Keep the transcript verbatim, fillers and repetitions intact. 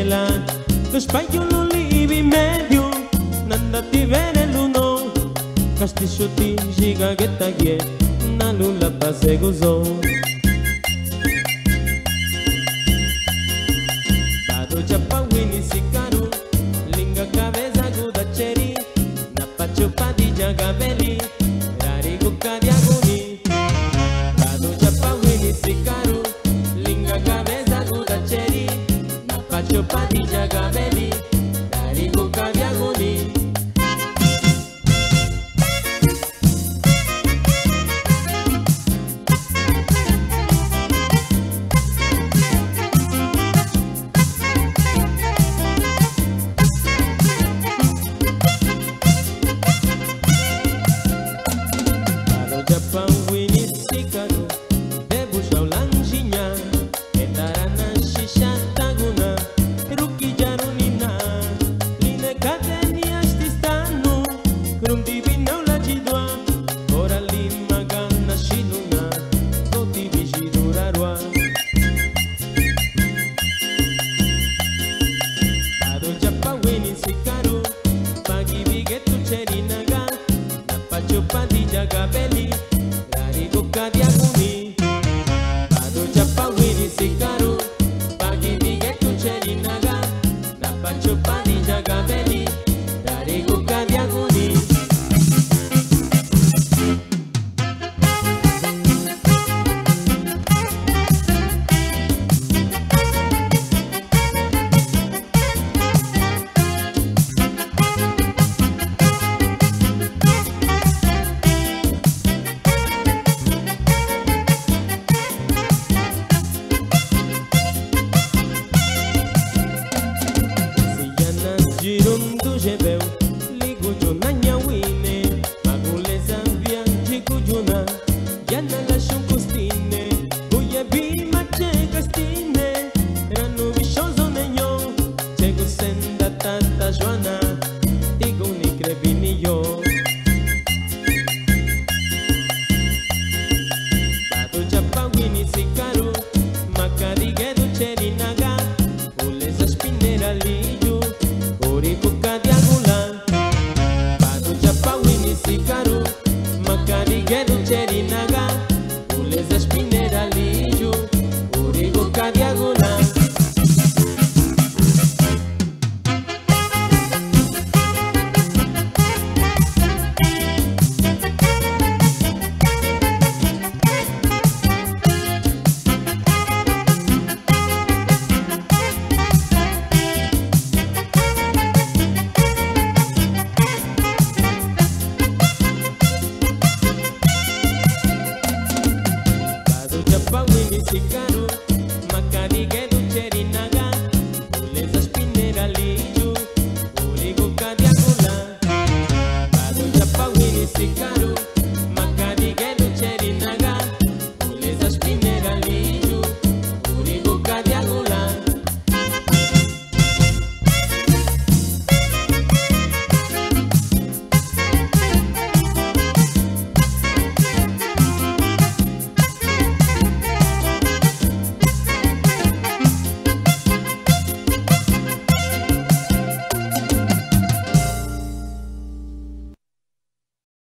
cela, lo spagliolo livi medio, nandati bene l'uno, castisciuti giga che taglie, na lulla passe gozo. Vado già pa' wini sicaru, linga cabeza gudaceri, na faccio pa' di giagabeli, rari cucca di aguni. Vado già pa' wini sicaru, linga cabeza gudaceri, na faccio pa' di giagabeli, rari cucca di aguni. Ali